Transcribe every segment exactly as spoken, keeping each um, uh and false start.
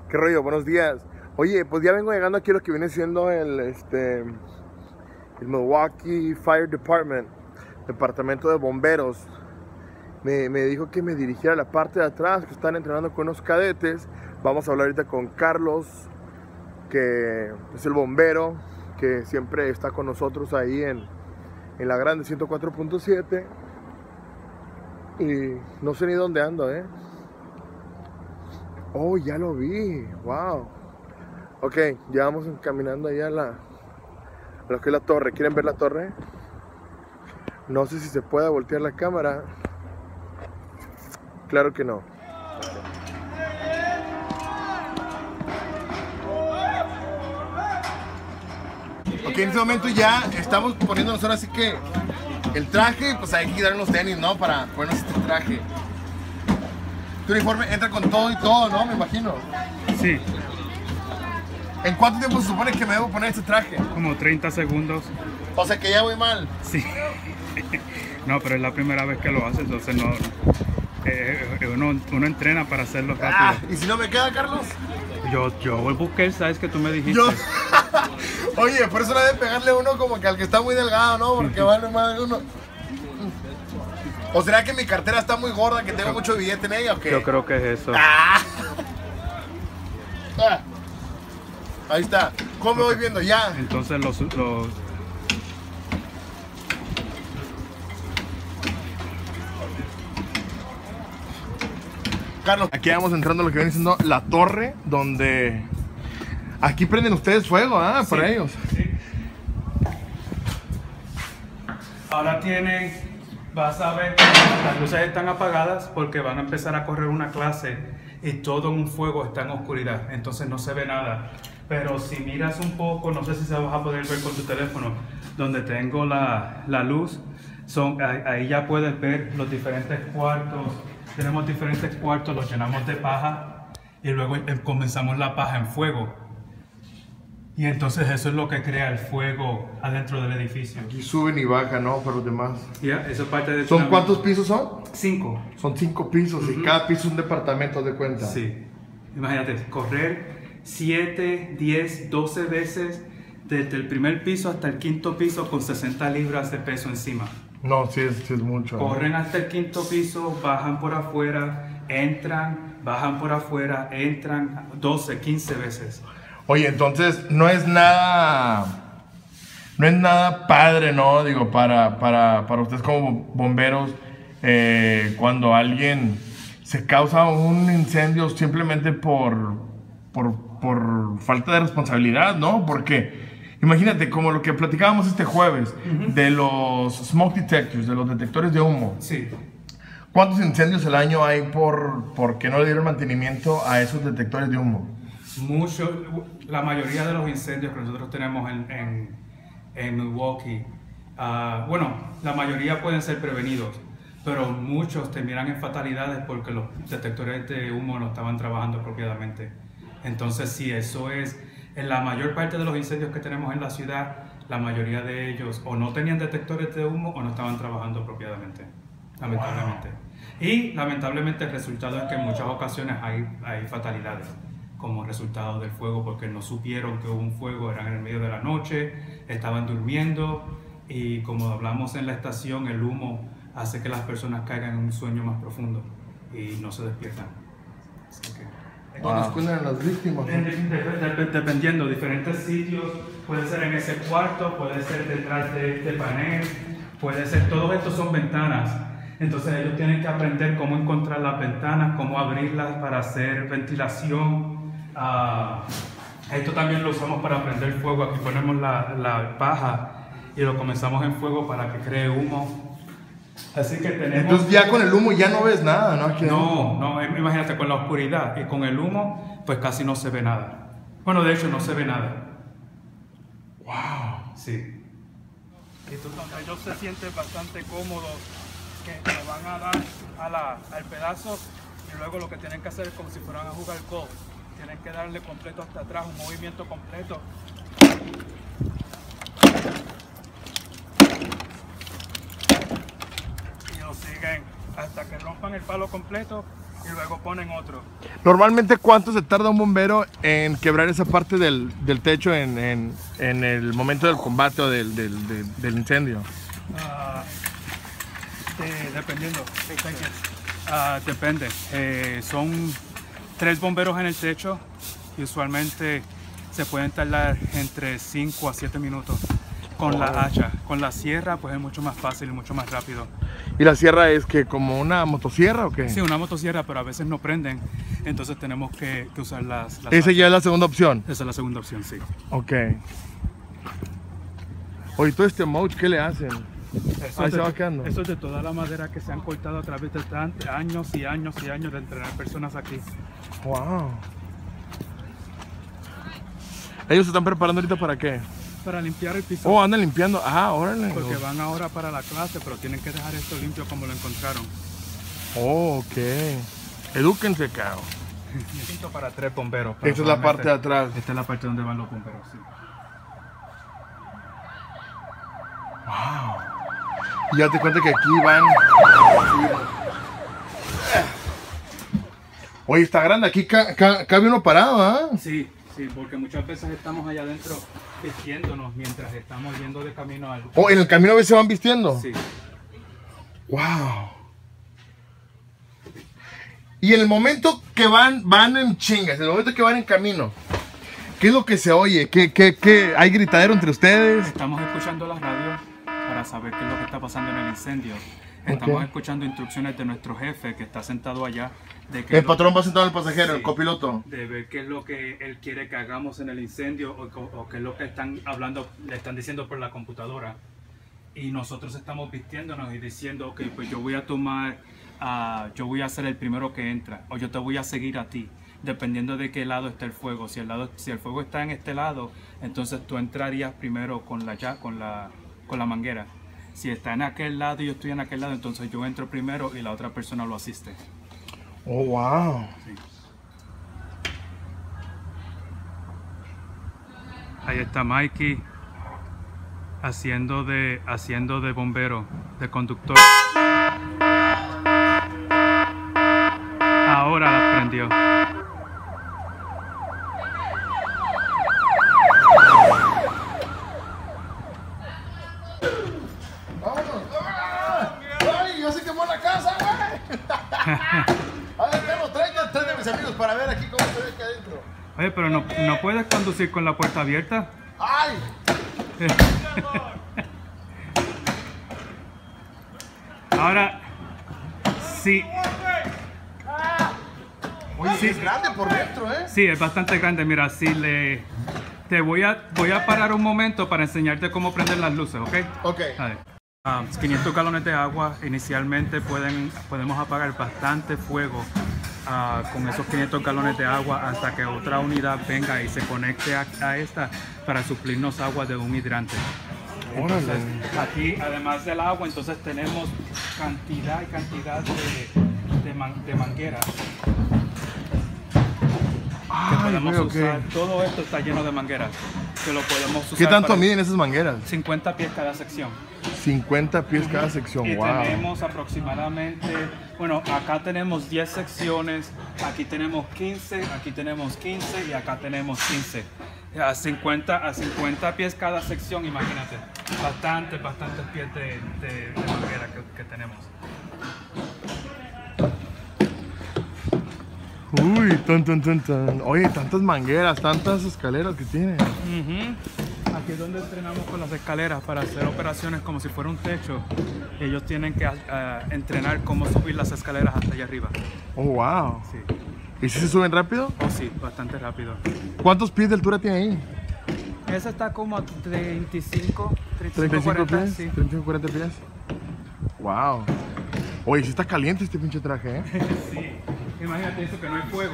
¿Qué rollo? Buenos días. Oye, pues ya vengo llegando aquí a lo que viene siendo el, este, el Milwaukee Fire Department, departamento de bomberos. Me, me dijo que me dirigiera a la parte de atrás, que están entrenando con unos cadetes. Vamos a hablar ahorita con Carlos, que es el bombero, que siempre está con nosotros ahí en, en la grande ciento cuatro punto siete. Y no sé ni dónde ando, ¿eh? Oh, ya lo vi. Wow. Ok, ya vamos caminando allá a la, a lo que es la torre. ¿Quieren ver la torre? No sé si se puede voltear la cámara. Claro que no. Ok, en este momento ya estamos poniéndonos ahora sí que el traje, pues hay que quitar los tenis, ¿no? Para ponernos este traje. Tu uniforme entra con todo y todo, ¿no? Me imagino. Sí. ¿En cuánto tiempo se supone que me debo poner este traje? Como treinta segundos. O sea que ya voy mal. Sí. No, pero es la primera vez que lo hace, entonces no. Eh, uno, uno entrena para hacerlo rápido. Ah, ¿y si no me queda, Carlos? Yo, yo voy a buscar, sabes que tú me dijiste. Yo. Oye, por eso no debe pegarle uno como que al que está muy delgado, ¿no? Porque vale más de uno. ¿O será que mi cartera está muy gorda, que tengo mucho billete en ella o qué? Yo creo que es eso. Ah. Ah. Ahí está. ¿Cómo me voy viendo? Ya. Entonces los, los Carlos, aquí vamos entrando a lo que viene siendo la torre, donde aquí prenden ustedes fuego, ¿ah? ¿eh? Para sí, ellos. Sí. Ahora tienen, vas a ver, las luces están apagadas porque van a empezar a correr una clase y todo un fuego está en oscuridad, entonces no se ve nada. Pero si miras un poco, no sé si se vas a poder ver con tu teléfono, donde tengo la, la luz, son, ahí, ahí ya puedes ver los diferentes cuartos. Tenemos diferentes cuartos, los llenamos de paja y luego comenzamos la paja en fuego. Y entonces eso es lo que crea el fuego adentro del edificio. Aquí suben y bajan, ¿no? Para los demás. Ya, eso es parte de... ¿Son cuántos pisos son? Cinco. Son cinco pisos Uh-huh. y cada piso es un departamento, de cuenta. Sí. Imagínate, correr siete, diez, doce veces desde el primer piso hasta el quinto piso con sesenta libras de peso encima. No, sí es, sí es mucho. Corren hasta el quinto piso, bajan por afuera, entran, bajan por afuera, entran doce, quince veces. Oye, entonces no es nada, no es nada padre, ¿no? Digo, para, para, para ustedes como bomberos, eh, cuando alguien se causa un incendio simplemente por, por, por falta de responsabilidad, ¿no? Porque imagínate, como lo que platicábamos este jueves, uh-huh, de los smoke detectors, de los detectores de humo. Sí. ¿Cuántos incendios al año hay por porque no le dieron mantenimiento a esos detectores de humo? Mucho, la mayoría de los incendios que nosotros tenemos en, en, en Milwaukee, uh, bueno, la mayoría pueden ser prevenidos, pero muchos terminan en fatalidades porque los detectores de humo no estaban trabajando apropiadamente. Entonces, sí, eso es, en la mayor parte de los incendios que tenemos en la ciudad, la mayoría de ellos o no tenían detectores de humo o no estaban trabajando apropiadamente, lamentablemente. Wow. Y lamentablemente el resultado es que en muchas ocasiones hay, hay fatalidades como resultado del fuego porque no supieron que hubo un fuego, eran en el medio de la noche, estaban durmiendo y como hablamos en la estación, el humo hace que las personas caigan en un sueño más profundo y no se despiertan. Así que, wow. Nos cuidan las víctimas. De, de, de, de, dependiendo, diferentes sitios, puede ser en ese cuarto, puede ser detrás de este panel, puede ser, todos estos son ventanas. Entonces ellos tienen que aprender cómo encontrar las ventanas, cómo abrirlas para hacer ventilación. Uh, esto también lo usamos para prender fuego. Aquí ponemos la, la paja y lo comenzamos en fuego para que cree humo. Así que tenemos... Entonces ya con el humo ya no ves nada, ¿no? Aquí no, no, imagínate con la oscuridad y con el humo pues casi no se ve nada. Bueno, de hecho no se ve nada. Wow. Sí. Entonces ellos se sienten bastante cómodos que le van a dar a la, al pedazo y luego lo que tienen que hacer es como si fueran a jugar golf. Tienen que darle completo hasta atrás, un movimiento completo. Y lo siguen hasta que rompan el palo completo y luego ponen otro. Normalmente, ¿cuánto se tarda un bombero en quebrar esa parte del, del techo en, en, en el momento del combate o del, del, del, del incendio? Uh, de, dependiendo. Uh, depende. Eh, son tres bomberos en el techo y usualmente se pueden tardar entre cinco a siete minutos. Con oh. la hacha, con la sierra pues es mucho más fácil y mucho más rápido. ¿Y la sierra es que como una motosierra o qué? Sí, una motosierra, pero a veces no prenden, entonces tenemos que, que usar las, las ¿Esa ya es la segunda opción? Esa es la segunda opción, sí. Ok. Oye, todo este mulch, ¿qué le hacen? Eso, Ahí es se de, va quedando. Eso es de toda la madera que se han cortado a través de tantos años y años y años de entrenar personas aquí. Wow. ¿Ellos se están preparando ahorita para qué? Para limpiar el piso. Oh, andan limpiando. Ah, órale. Porque van ahora para la clase, pero tienen que dejar esto limpio como lo encontraron. Oh, ok. Edúquense, cabrón. Necesito para tres bomberos. Esta es la parte de atrás. Esta es la parte donde van los bomberos, sí. Wow. Y ya te cuenta que aquí van. Oye, está grande. Aquí ca ca cabe uno parado, ¿ah? ¿eh? Sí. Sí, porque muchas veces estamos allá adentro vistiéndonos mientras estamos yendo de camino al... ¿Oh, en el camino a veces se van vistiendo? Sí. Wow. Y en el momento que van, van en chingas, en el momento que van en camino, ¿qué es lo que se oye? ¿Qué, qué, qué? ¿Hay gritadero entre ustedes? Estamos escuchando la radio para saber qué es lo que está pasando en el incendio. Estamos okay. escuchando instrucciones de nuestro jefe que está sentado allá. De que el patrón va sentado en el pasajero, sí, el copiloto. De ver qué es lo que él quiere que hagamos en el incendio o, o, o qué es lo que están hablando, le están diciendo por la computadora. Y nosotros estamos vistiéndonos y diciendo, ok, pues yo voy a tomar, uh, yo voy a ser el primero que entra o yo te voy a seguir a ti. Dependiendo de qué lado está el fuego. Si el, lado, si el fuego está en este lado, entonces tú entrarías primero con la, ya, con la, con la manguera. Si está en aquel lado y yo estoy en aquel lado, entonces yo entro primero y la otra persona lo asiste. Oh, wow. Sí. Ahí está Mikey haciendo de, haciendo de bombero, de conductor. Ahora la prendió. A ver, Carlos, traigan tres de mis amigos para ver aquí cómo se ve aquí adentro. Oye, pero no, no puedes conducir con la puerta abierta. ¡Ay! Ahora, sí. Oye, sí, es grande por dentro, ¿eh? Sí, es bastante grande. Mira, sí le... Te voy a, voy a parar un momento para enseñarte cómo prender las luces, ¿ok? Ok. A ver. Um, quinientos galones de agua, inicialmente pueden, podemos apagar bastante fuego uh, con esos quinientos galones de agua hasta que otra unidad venga y se conecte a, a esta para suplirnos agua de un hidrante. Entonces, aquí, además del agua, entonces tenemos cantidad y cantidad de, de, man, de mangueras. Que podemos Ay, okay, usar. Okay. Todo esto está lleno de mangueras que lo podemos usar. ¿Qué tanto para miden esas mangueras? cincuenta pies cada sección. cincuenta pies cada sección, y wow. Tenemos aproximadamente, bueno, acá tenemos diez secciones, aquí tenemos quince, aquí tenemos quince y acá tenemos quince. A cincuenta, a cincuenta pies cada sección, imagínate. Bastantes, bastantes pies de, de, de manguera que, que tenemos. Uy, tan, tan, tan, tan. Oye, tantas mangueras, tantas escaleras que tiene. Uh-huh. Aquí es donde entrenamos con las escaleras para hacer operaciones como si fuera un techo. Ellos tienen que uh, entrenar cómo subir las escaleras hasta allá arriba. Oh, wow. Sí. ¿Y si se suben rápido? Oh, sí, bastante rápido. ¿Cuántos pies de altura tiene ahí? Ese está como a veinticinco, treinta y cinco cuarenta, pies, sí. treinta y cinco, cuarenta pies. Wow. Oye, sí está caliente este pinche traje, ¿eh? Sí. Imagínate eso, que no hay fuego.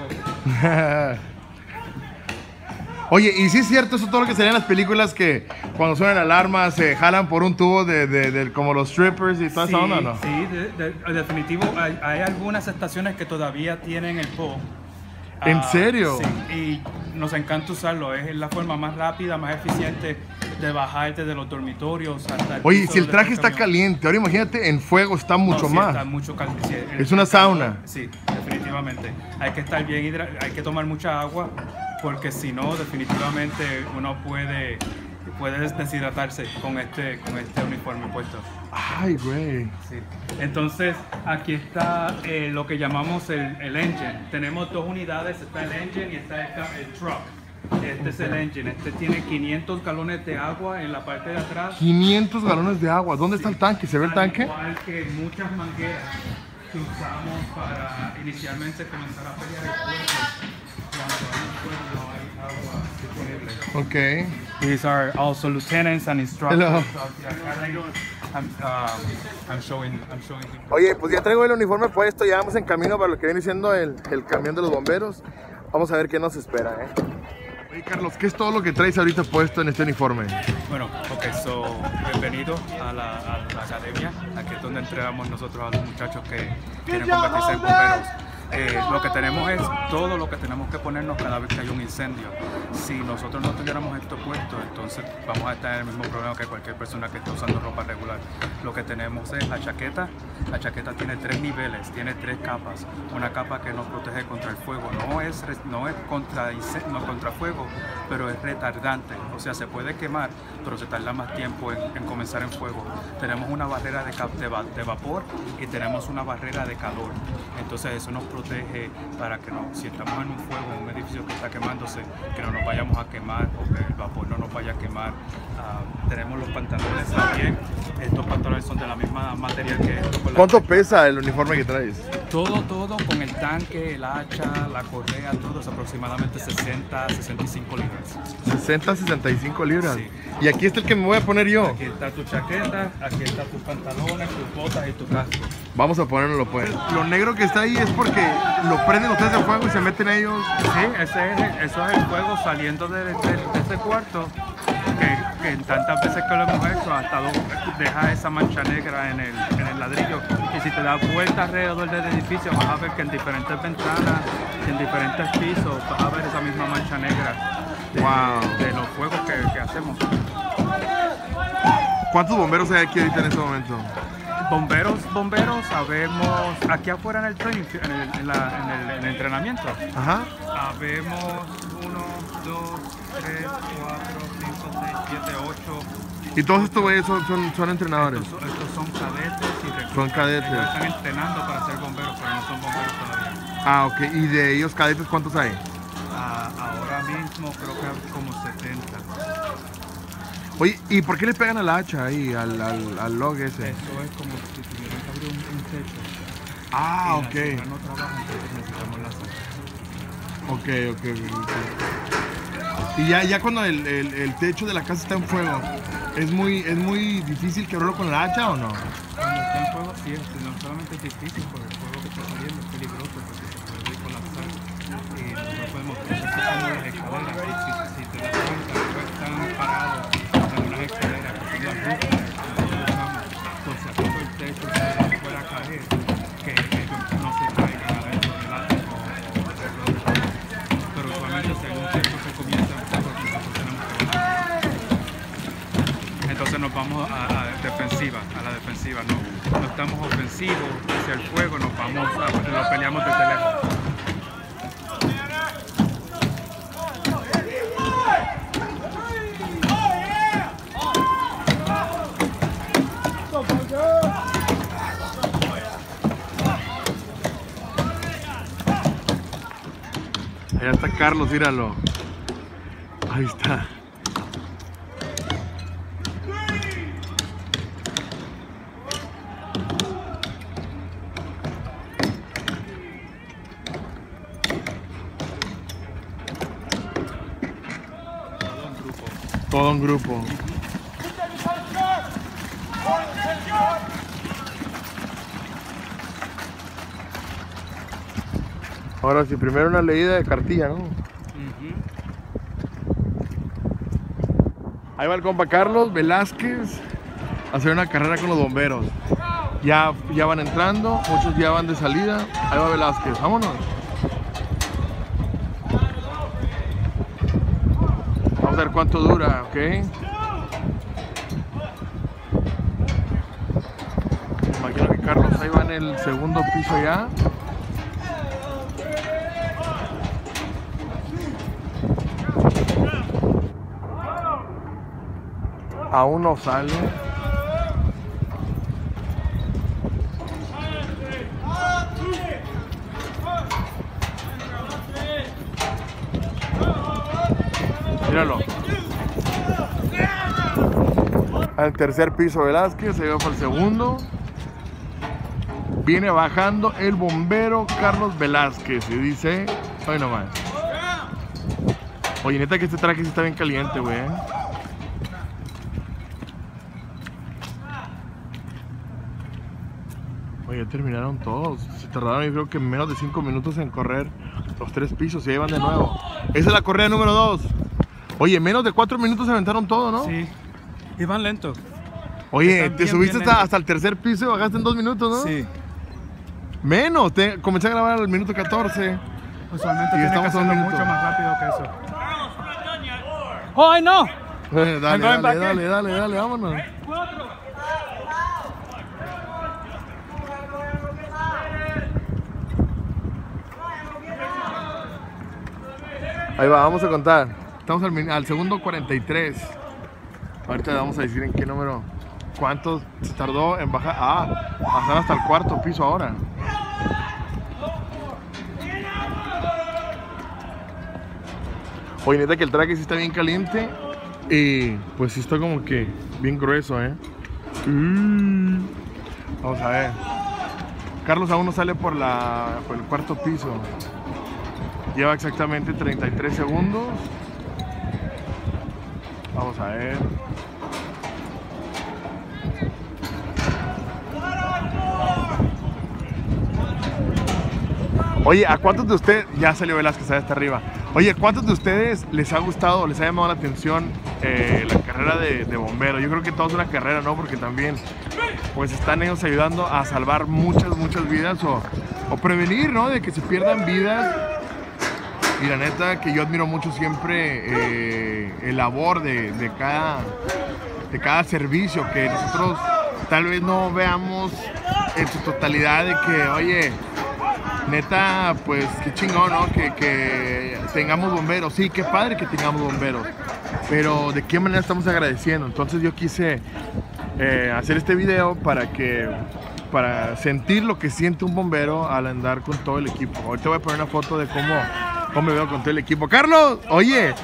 Oye, y sí es cierto eso todo lo que serían las películas que cuando suenan alarmas se jalan por un tubo de, de, de como los strippers y toda sí, esa onda, ¿no? Sí, de, de, definitivo. Hay, hay algunas estaciones que todavía tienen el pole. ¿En uh, serio? Sí, y nos encanta usarlo. Es la forma más rápida, más eficiente de bajarte de los dormitorios hasta el Oye, piso si el traje del está camión. caliente, ahora imagínate en fuego está mucho no, sí, más. Está mucho caliente. Sí, es una sauna. Sí, definitivamente. definitivamente. Hay que estar bien hidratado, hay que tomar mucha agua, porque si no, definitivamente uno puede, puede deshidratarse con este, con este uniforme puesto. Ay, güey. Sí. Entonces, aquí está eh, lo que llamamos el, el engine. Tenemos dos unidades, está el engine y está el, el truck. Este es el engine, este tiene quinientos galones de agua en la parte de atrás. quinientos galones de agua. ¿Dónde está el tanque? ¿Se ve el tanque? Al igual que muchas mangueras que usamos para inicialmente comenzar a pelear el fuego. Cuando hay fuego no hay agua disponible. Ok. These are also lieutenants and instructors. Hello. I'm, uh, I'm showing, I'm showing him. Oye, pues ya traigo el uniforme puesto, ya vamos en camino para lo que viene siendo el, el camión de los bomberos. Vamos a ver qué nos espera, ¿eh? Oye, Carlos, ¿qué es todo lo que traes ahorita puesto en este uniforme? Bueno, ok, so, bienvenido a la, a la academia. Aquí es donde entrenamos nosotros a los muchachos que quieren convertirse en bomberos. Eh, lo que tenemos es todo lo que tenemos que ponernos cada vez que hay un incendio. Si nosotros no tuviéramos esto puesto, entonces vamos a estar en el mismo problema que cualquier persona que esté usando ropa regular. Lo que tenemos es la chaqueta. La chaqueta tiene tres niveles, tiene tres capas. Una capa que nos protege contra el fuego. No es, no es contra, no contra fuego, pero es retardante. O sea, se puede quemar, pero se tarda más tiempo en, en comenzar en fuego. Tenemos una barrera de, de, de vapor y tenemos una barrera de calor. Entonces eso nos protege protege para que no, si estamos en un fuego, en un edificio que está quemándose, que no nos vayamos a quemar o que el vapor no nos vaya a quemar. Uh, tenemos los pantalones también. Estos pantalones son de la misma material que estos. ¿Cuánto pesa el uniforme que traes? Todo, todo con el tanque, el hacha, la correa, todo es aproximadamente sesenta, sesenta y cinco libras. sesenta, sesenta y cinco libras. Sí. Y aquí está el que me voy a poner yo. Aquí está tu chaqueta, aquí está tus pantalones, tus botas y tu casco. Vamos a ponerlo pues. Lo negro que está ahí es porque lo prenden ustedes de fuego y se meten ellos. Sí, ese es el, eso es el fuego saliendo de, de, de ese cuarto. Que, que tantas veces que lo hemos hecho, hasta dos, deja esa mancha negra en el, en el ladrillo. Y si te das vuelta alrededor del edificio, vas a ver que en diferentes ventanas, en diferentes pisos, vas a ver esa misma mancha negra de, wow. de los fuegos que, que hacemos. ¿Cuántos bomberos hay aquí ahorita en este momento? Bomberos, bomberos, sabemos, aquí afuera en el training, en el, en la, en el, en el entrenamiento, ajá, habemos uno, dos, tres, cuatro, cinco, seis, siete, ocho. ¿Y todos estos güeyes son, son, son entrenadores? Estos, estos son cadetes y reclutas. Son cadetes. Ellos están entrenando para ser bomberos, pero no son bomberos todavía. Ah, ok. ¿Y de ellos cadetes cuántos hay? Ah, ahora mismo creo que hay como setenta. Oye, ¿y por qué le pegan a la hacha ahí, al, al, al log ese? Eso es como si tuvieran que abrir un, un techo. Ah, y ok. La no trabaja, entonces necesitamos la hacha. Ok, ok, ok. Y ya, ya cuando el, el, el techo de la casa está en fuego, ¿es muy, es muy difícil quebrarlo con la hacha o no? Cuando está en fuego, sí, no solamente es difícil por el fuego que está saliendo, es peligroso porque se puede colapsar. Y nosotros podemos hacer como las escaleras. Y si, si te das cuenta, no están parados en unas escaleras que son las rústicas que nosotros usamos. Por si acaso el techo se fuera a caer, que ellos no se caigan adentro del ático o alrededor del ático. Pero usualmente si hay un techo que comienza en fuego, nosotros tenemos que bajar. Entonces nos vamos a, a defensiva, a la defensiva, no, no estamos ofensivos hacia el fuego, nos vamos a, nos peleamos desde lejos. Allá está Carlos, míralo. Ahí está. Todo un grupo. Ahora sí, primero una leída de cartilla, ¿no? Uh-huh. Ahí va el compa Carlos Velázquez a hacer una carrera con los bomberos. Ya, ya van entrando, muchos ya van de salida. Ahí va Velázquez, vámonos. Vamos a ver cuánto dura, ¿ok? Imagino que Carlos ahí va en el segundo piso ya. Aún no sale. Míralo. Al tercer piso Velázquez, se va para el segundo. Viene bajando el bombero Carlos Velázquez y dice, ay nomás. Oye, neta que este traje sí está bien caliente, güey. Oye, ya terminaron todos. Se tardaron, yo creo que menos de cinco minutos en correr los tres pisos y ahí van de nuevo. Esa es la correa número dos. Oye, menos de cuatro minutos se aventaron todo, ¿no? Sí, y van lentos. Oye, te subiste hasta, hasta el tercer piso y bajaste en dos minutos, ¿no? Sí. Menos, te, comencé a grabar al minuto catorce. Usualmente y tienes que hacerlo mucho más rápido que eso. ¡Oh, no! Eh, dale, dale, dale, dale, dale, dale, vámonos. Ahí va, vamos a contar. Estamos al, al segundo cuarenta y tres. Ahorita le vamos a decir en qué número, cuánto se tardó en bajar. Ah, bajar hasta el cuarto piso ahora. Oye, neta que el traje sí está bien caliente. Y pues sí está como que bien grueso, ¿eh? Mm. Vamos a ver. Carlos aún no sale por, la, por el cuarto piso. Lleva exactamente treinta y tres segundos. Vamos a ver. Oye, ¿a cuántos de ustedes, ya salió Velázquez ahí hasta arriba? Oye, ¿a cuántos de ustedes les ha gustado, les ha llamado la atención eh, la carrera de, de bombero? Yo creo que todo es una carrera, ¿no? Porque también pues están ellos ayudando a salvar muchas, muchas vidas o, o prevenir, ¿no? De que se pierdan vidas. Y la neta que yo admiro mucho siempre eh, el labor de, de, cada, de cada servicio que nosotros tal vez no veamos en su totalidad de que, oye, neta, pues qué chingón, ¿no? Que, que tengamos bomberos. Sí, qué padre que tengamos bomberos. Pero de qué manera estamos agradeciendo. Entonces yo quise eh, hacer este video para que para sentir lo que siente un bombero al andar con todo el equipo. Ahorita voy a poner una foto de cómo, cómo me veo con todo el equipo. ¡Carlos! Oye.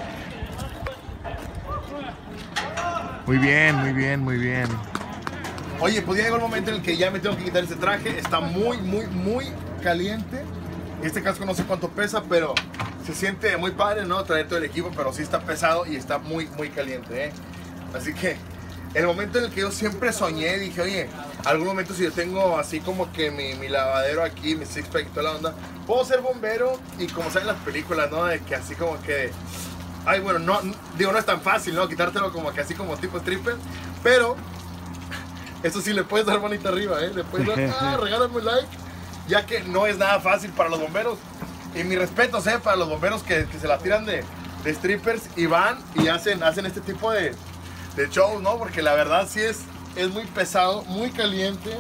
Muy bien, muy bien, muy bien. Oye, pues ya llegó el momento en el que ya me tengo que quitar este traje. Está muy, muy, muy caliente. Este casco no sé cuánto pesa, pero se siente muy padre, ¿no? Traer todo el equipo, pero sí está pesado y está muy, muy caliente, ¿eh? Así que el momento en el que yo siempre soñé, dije, oye, algún momento si yo tengo así como que mi, mi lavadero aquí, mi six pack y toda la onda, puedo ser bombero. Y como salen las películas, ¿no? De que así como que, ay, bueno, no, digo, no es tan fácil, ¿no? Quitártelo como que así como tipo stripper, pero eso sí le puedes dar manita arriba, ¿eh? Le puedes dar, ah, regálame un like, ya que no es nada fácil para los bomberos. Y mi respeto, ¿eh? Para los bomberos que, que se la tiran de, de strippers y van y hacen, hacen este tipo de, de shows, ¿no? Porque la verdad sí es, es muy pesado, muy caliente.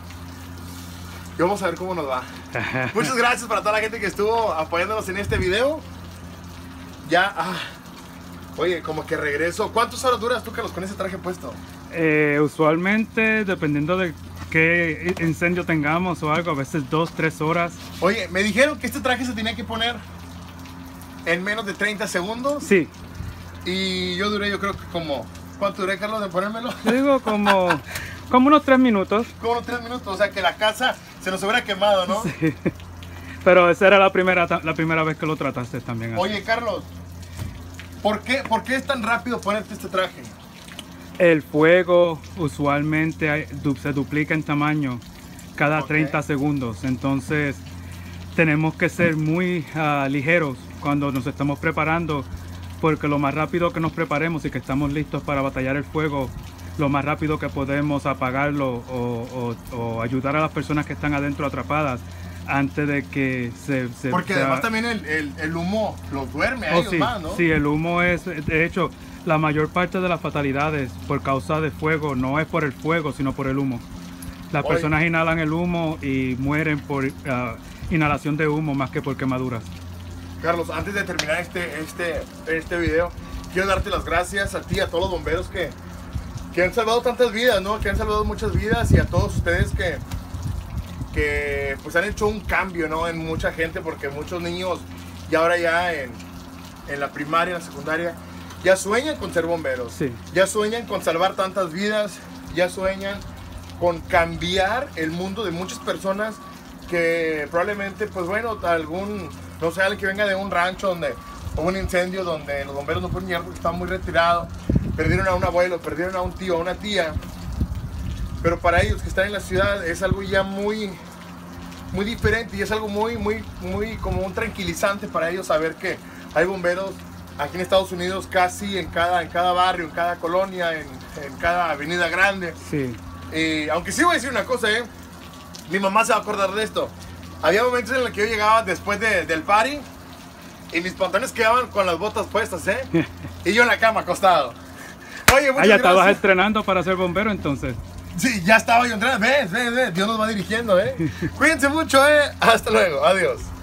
Y vamos a ver cómo nos va. Muchas gracias para toda la gente que estuvo apoyándonos en este video. Ya, ah, oye, como que regreso. ¿Cuántas horas duras tú, Carlos, con ese traje puesto? Eh, usualmente, dependiendo de qué incendio tengamos o algo, a veces dos, tres horas. Oye, me dijeron que este traje se tenía que poner en menos de treinta segundos. Sí. Y yo duré, yo creo que como... ¿Cuánto duré, Carlos, de ponérmelo? Yo digo como, como unos tres minutos. Como unos tres minutos, o sea que la casa se nos hubiera quemado, ¿no? Sí. Pero esa era la primera, la primera vez que lo trataste también. Así. Oye, Carlos, ¿por qué, ¿por qué es tan rápido ponerte este traje? El fuego usualmente hay, du, se duplica en tamaño cada okay. treinta segundos. Entonces tenemos que ser muy uh, ligeros cuando nos estamos preparando, porque lo más rápido que nos preparemos y que estamos listos para batallar el fuego, lo más rápido que podemos apagarlo o, o, o ayudar a las personas que están adentro atrapadas antes de que se... se porque sea... además también el, el, el humo los duerme a oh, ellos sí, más, ¿no? Sí, el humo es, de hecho, la mayor parte de las fatalidades por causa de fuego no es por el fuego, sino por el humo. Las Oye. personas inhalan el humo y mueren por uh, inhalación de humo más que por quemaduras. Carlos, antes de terminar este, este, este video, quiero darte las gracias a ti, a todos los bomberos que, que han salvado tantas vidas, ¿no? Que han salvado muchas vidas, y a todos ustedes que, que pues han hecho un cambio, ¿no? En mucha gente, porque muchos niños y ahora ya en, en la primaria, en la secundaria, ya sueñan con ser bomberos, Sí. ya sueñan con salvar tantas vidas, ya sueñan con cambiar el mundo de muchas personas que probablemente, pues bueno, algún, no sé, alguien que venga de un rancho donde hubo un incendio, donde los bomberos no pueden llegar porque estaban muy retirados, perdieron a un abuelo, perdieron a un tío, a una tía, pero para ellos que están en la ciudad es algo ya muy, muy diferente, y es algo muy, muy, muy como un tranquilizante para ellos saber que hay bomberos aquí en Estados Unidos casi en cada, en cada barrio, en cada colonia, en, en cada avenida grande. Sí. Eh, aunque sí voy a decir una cosa, eh, mi mamá se va a acordar de esto. Había momentos en los que yo llegaba después de, del party y mis pantalones quedaban con las botas puestas, ¿eh? Y yo en la cama acostado. Oye, muchas Ah, ya estabas gracias. entrenando para ser bombero entonces. Sí, ya estaba yo entrenando. Ves, ves, ves. Dios nos va dirigiendo, ¿eh? Cuídense mucho, ¿eh? Hasta luego. Adiós.